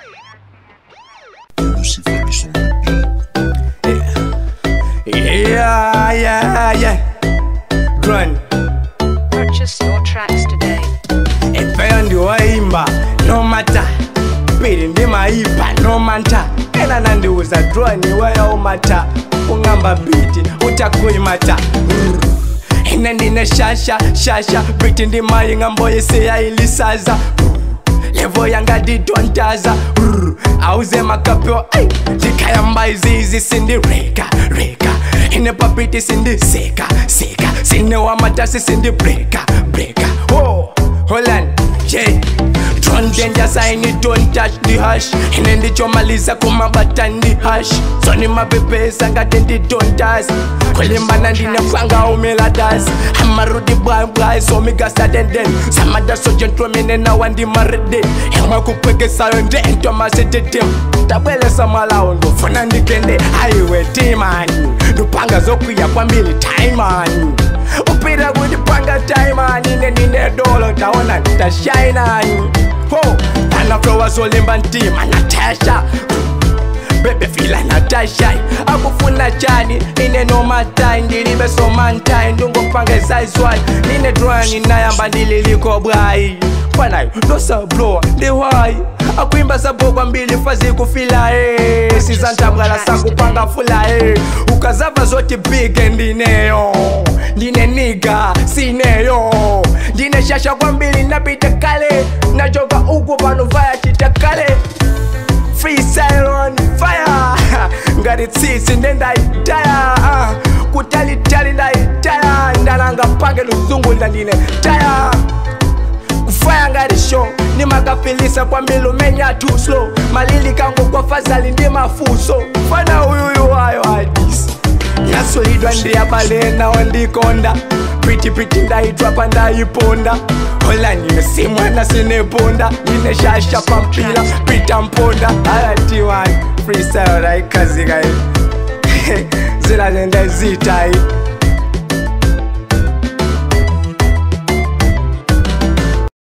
Yeah. Run. Purchase your tracks today. Epeyo ndiwaimba no matter. Pili ndimaipa no matter. Ena nandiuza drone weya umata. Ungamba biti utakuimata. Ine ndine shasha Biti ndimayi ngamboye seya ilisaza. Levo yanga didontaza. Auze makapyo Dikayamba izizi sindi reka Ine papiti sindi seka Sine wa matasi sindi breka Oh, Holland, yeah. Don't danger sign it, don't touch the hash. Ine ndichomaliza kumabata ndi hash. Soni mabebeza ngatendi don't touch. Kulimbana ndine kwanga umeladas. Amarudi bwa so migasa den. Samada so gentleman na wandi marede. Hema kupeke sayo nde ento masetetem. Tabele samala ondo funa ndikende highway timani. Nupanga zokuya kwa mbili timani. Upira kudi panga timani. Nine dolo taona nitashine. Oh, anaflowa solemba ntima Natasha. Baby feel like Natasha. Akufuna chani, nine no matai. Ndilibe so mantai, ndungo pange saizwai. Nine drani nayamba ndililiko brai. Panay, dosa blow, ndiwai. Akuimba sabo kwa mbili fazi kufila Sizanta brala sangu panga fula Ukazava zote big ndineyo Ndine niga, sineyo Ndine shasha kwa mbili nabita kale Najoga ugu banu vaya chitakale Freestyle on fire Ngari tsisi ndenda itaya Kutali nda itaya Ndananga pange luzungu ndandine taya Kufaya ngari show Ni makafilisa kwa milu menya too slow Malili kangu kwa fazali ndi mafuso Fana uyuyu wayo hadis Yasolidwa ndi ya balena wandikonda Pretty ndaitwa pa ndaiponda Hola nime simwana sineponda Nine shasha pampila pita mponda Alati wani freestyle raikazi gai Zila nenda zitai